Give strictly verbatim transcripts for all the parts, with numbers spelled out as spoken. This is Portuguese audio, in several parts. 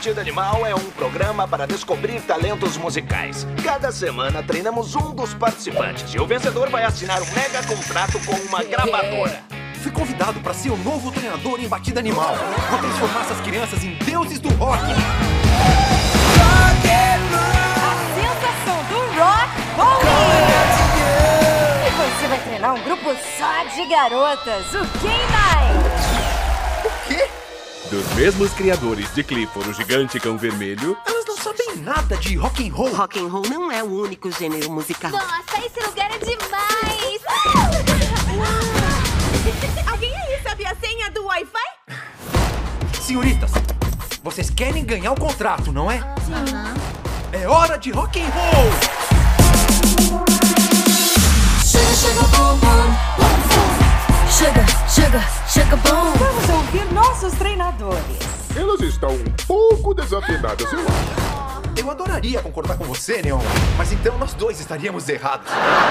Batida Animal é um programa para descobrir talentos musicais. Cada semana treinamos um dos participantes e o vencedor vai assinar um mega contrato com uma gravadora. Fui convidado para ser o novo treinador em Batida Animal. Vou transformar essas crianças em deuses do rock. A sensação do rock Bowie! E você vai treinar um grupo só de garotas, o K nine! O quê? Dos mesmos criadores de Clifford, o Gigante Cão Vermelho. Elas não sabem nada de rock and roll. Rock and roll não é o único gênero musical. Nossa, esse lugar é demais! Alguém aí sabe a senha do Wi-Fi? Senhoritas, vocês querem ganhar o contrato, não é? Sim. É hora de rock and roll! Chega, chega, bom, bom, bom. Chega, chega, chega, bom. Vamos ouvir nossos treinadores. Elas estão um pouco desafinadas, eu acho. Eu adoraria concordar com você, Neon, mas então nós dois estaríamos errados.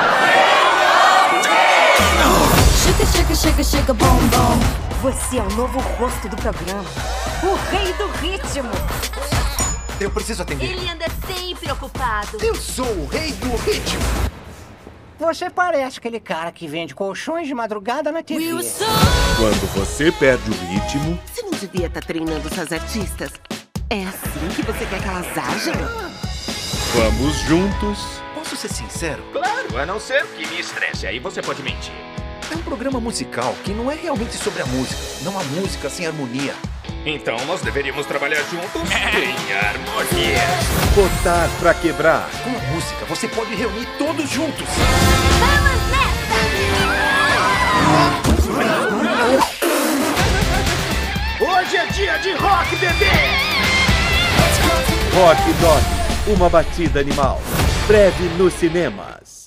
Chega, chega, chega, chega, bom, bom. Você é o novo rosto do programa, o rei do ritmo. Eu preciso atender. Ele anda sempre ocupado. Eu sou o rei do ritmo. Você parece aquele cara que vende colchões de madrugada na T V. Quando você perde o ritmo, Você não devia estar treinando suas artistas. É assim que você quer que elas ajam? vamos juntos. Posso ser sincero? Claro, a não ser que me estresse, aí você pode mentir. É um programa musical que não é realmente sobre a música. Não há música sem harmonia. Então nós deveríamos trabalhar juntos em harmonia. Botar pra quebrar. Com a música, você pode reunir todos juntos. Vamos nessa! Hoje é dia de rock, bebê! Rock Dog, uma batida animal. Breve nos cinemas.